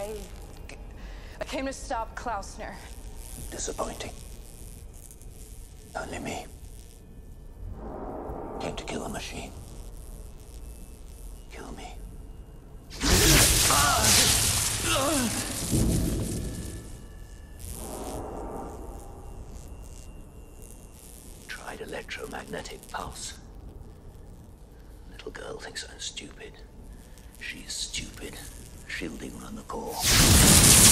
I came to stop Klausner. Disappointing. Only me. Came to kill a machine. Kill me. Tried electromagnetic pulse. Little girl thinks I'm stupid. She's stupid. Shielding run the core.